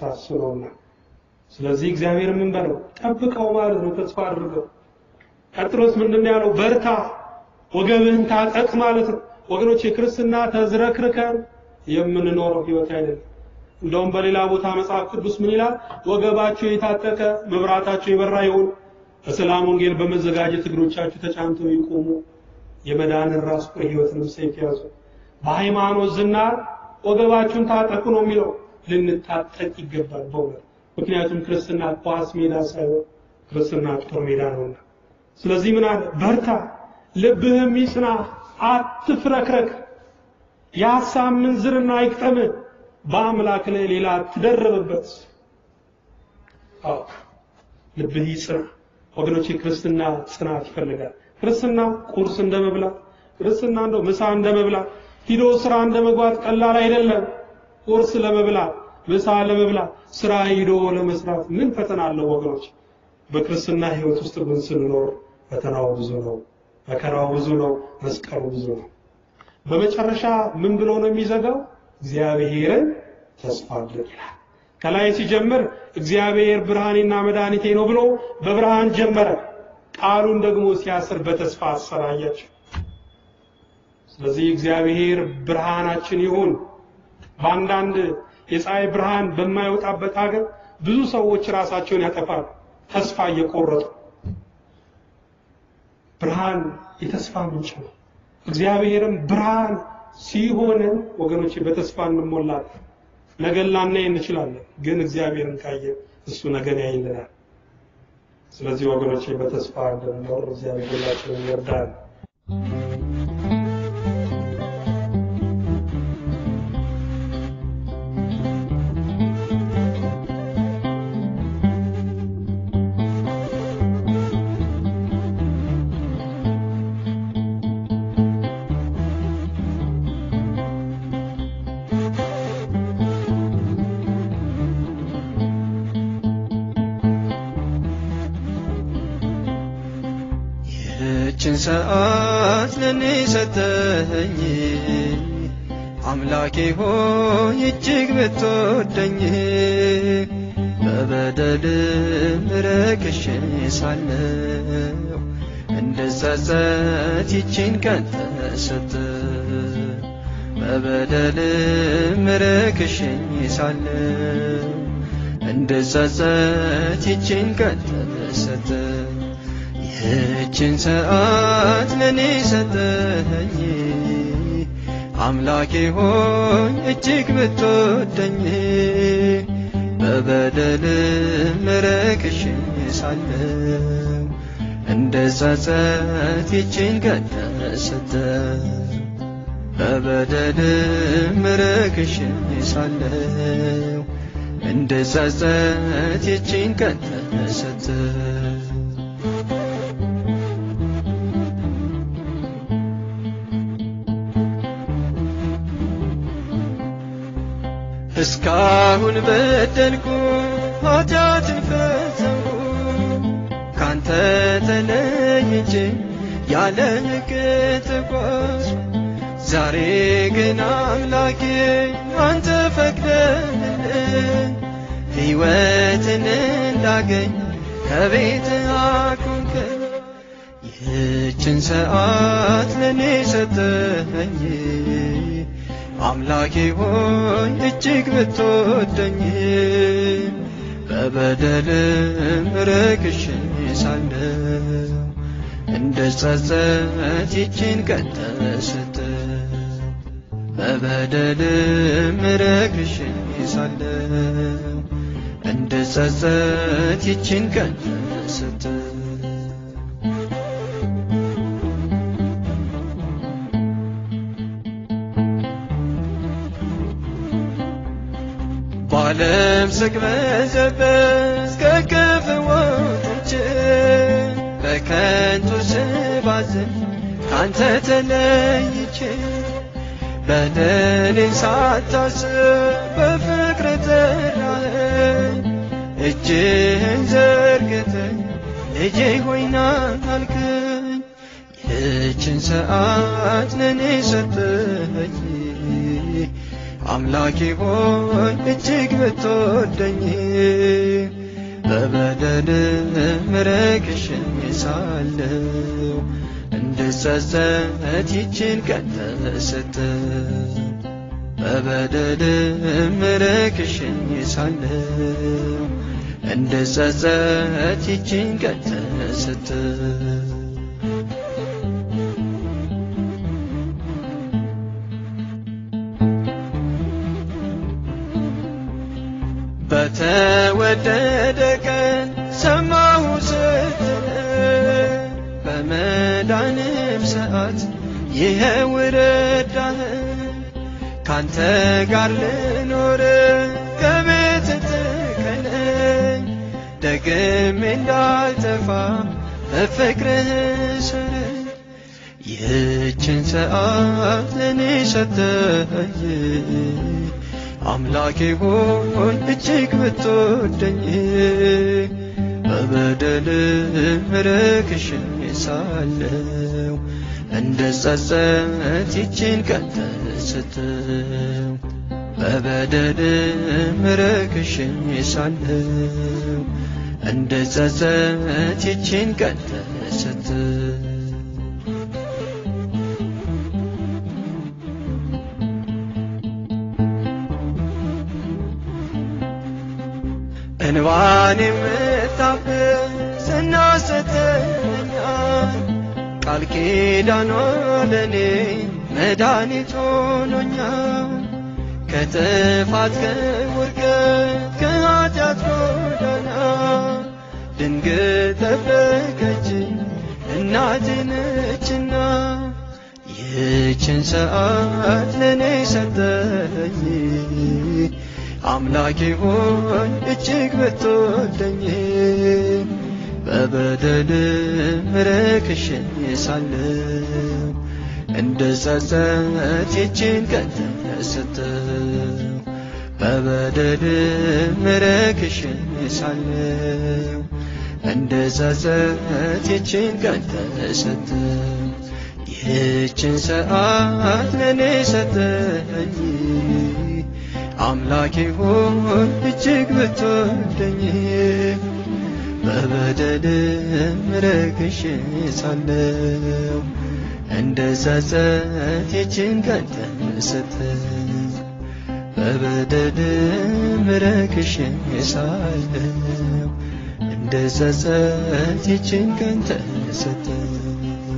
ሳስነውና ስለዚህ እግዚአብሔር ምን በለው ጠብቀው ማለት ነው ተስፋ አድርገው ቀጥሎስ ምንድነው ያለው በርታ ወገብህን ታጠቅ ማለት ነው ወገኖች የክርስትና ተዝረክርከን የምንኖረው ህይወት አይደለም እንደውም በሌላ ቦታ መጽሐፍ ቅዱስ ምን ይላል ወገባችሁ የታጠቀ መብራታችሁ የበራ ይሁን በሰላም ወንጌል በመዘጋጀት እግሮቻችሁ ተጫምተው ይቆሙ የመዳንን ራስ ህይወትንም ሰይፍ ያዙ በሃይማኖት ዝናር ወገባችሁን ታጠቁ ነው የሚለው ልንታጠቅ ይገባል በእውነት ምክንያቱም ክርስትና ኳስ ሜዳ ሳይሆን ክርስትና ጦር ሜዳ ነውና ስለዚህ ምን አለ በርታ ልብህም ይጽና አትፍረክረክ ያሳብ ምንዝርና አይቅጠም በአምላክ ላይ ሌላ ትደርብበት ልብህ ይጽና ወገኖች ክርስትና ጽናት ይፈልጋል ክርስትና ቁርስ እንደመብላት ክርስትና እንደው ምሳ እንደመብላት ሂዶ ስራ እንደመግባት ቀላል አይደለም ቁርስ ለመብላት ምሳ ለመብላት ስራ ሂዶ ለመስራት ምን ፈተና አለው ወገኖች በክርስትና ህይወት ውስጥ ግን ስንኖር ፈተናው ብዙ ነው መከራው ብዙ ነው መስቀሉ ብዙ ነው በመጨረሻ ምን ብሎ ነው የሚዘጋው እግዚአብሔርን ተስፋ አድርግ ይላል ከላይ ሲጀምር እግዚአብሔር ብርሃኔና መድኃኒቴ ነው ብሎ በብርሃን ጀመረ ቃሉን ደግሞ ሲያስር በተስፋ አሰራያቸው ስለዚህ እግዚአብሔር ብርሃናችን ይሁን ባንዳንድ የፀሐይ ብርሃን በማይወጣበት ሀገር ብዙ ሰዎች ራሳቸውን ያጠፋሉ ተስፋ እየቆረጡ ብርሃን የተስፋ ምንጭ ነው እግዚአብሔርም ብርሃን ሲሆን ወገኖች በተስፋ እንሞላለን ነገላና እንችላለን ግን እግዚአብሔርን ካየ እሱ ነገን ያይልናል ስለዚህ ወገኖች በተስፋ እንድንኖር እግዚአብሔር ሁላችንን ይርዳን ሰዓት ለኔ ሰጠኝ አምላኬ ሆይ እጅግ ብትወደኝ በበደል ረክሼ ሳለሁ እንደጸጸት ይችን ቀን ተሰጠኝ በበደል ረክሼ ሳለሁ እንደጸጸት ይችን ቀን ተሰጠኝ ይህችን ሰዓት ለኔ ሰጠኝ አምላኬ ሆይ እጅግ ብትወደኝ በበደል ረክሼ ሳለሁ እንደጸጸት ይችን ቀን ተሰጠኝ በበደል ረክሼ ሳለሁ እንደጸጸት ይችን ቀን ተሰጠኝ እስካሁን በደልኩ ኃጢአትን ፈጸምኩ ካንተ ተለይቼ ያለ ሕግ ተጓዝኩ ዛሬ ግን አምላኬ አንተ ፈቅደህልኝ ሕይወትን እንዳገኝ ከቤት አቆምከኝ ይህችን ሰዓት ለኔ ሰጠኸኝ አምላኬ ሆይ እጅግ ብትወደኝ በበደል ረክሼ ሳለሁ እንደጸጸት ይችን ቀን ተሰጠኝ በበደል ረክሼ ሳለሁ እንደጸጸት ይችን ቀን ተሰጠኝ ባለም ስቅበዘበዝ ከክፉ ወጥቼ በከንቱ ስባዝን ካንተ ተለይቼ በደሌን ሳታስብ በፍቅር ጠራኸኝ እጅህን ዘርግተህ ልጄ ሆይ ና አልከኝ ይህችን ሰዓት ለኔ ሰጠኸኝ አምላኬ ሆይ እጅግ ብትወደኝ በበደል ምረክሽኝ ሳለሁ እንድጸጸት ይችን ቀን ተሰጠኝ በበደል ምረክሽኝ ሳለሁ እንድጸጸት ይችን ቀን ተሰጠኝ በተወደደ ቀን ሰማሁ ስትል በመዳንም ሰዓት ይኸው ረዳህ ካንተ ጋር ልኖር ከቤት ትከለኝ ደግሜ እንዳልጠፋ በፍቅርህ ስረኝ ይህችን ሰዓት ለኔ ሰጠኝ አምላኬ ሆይ እጅግ ብትወደኝ በበደል ምረክሽኝ ሳለሁ እንድጸጸት ይችን ቀን ተሰጠኝ በበደል ምረክሽኝ ሳለሁ እንድጸጸት ይችን ቀን ተሰጠኝ እንባን የምታብስ ስናስተኛል ቃል ኪዳኗ ለኔ መድኃኒት ሆኖኛል ከጥፋት ከውድቀት ከኃጢአት ጎዳና ድንግል ጠበቀችኝ እናቴ ነችና ይህችን ሰዓት ለኔ ሰጠኝ አምላኬ ሆይ እጅግ ብትወደኝ በበደል ምረክሽኝ ሳለሁ እንድጸጸት ይችን ቀን ተሰጠኝ በበደል ምረክሽኝ ሳለሁ እንድጸጸት ይችን ቀን ተሰጠኝ ይህችን ሰዓት ለኔ ሰጠኝ አምላኬ ሆይ እጅግ ብትወደኝ በበደል ምረክሽኝ ሳለሁ እንድጸጸት ይችን ቀን ተሰጠኝ በበደል ምረክሽኝ ሳለሁ እንድጸጸት ይችን ቀን ተሰጠኝ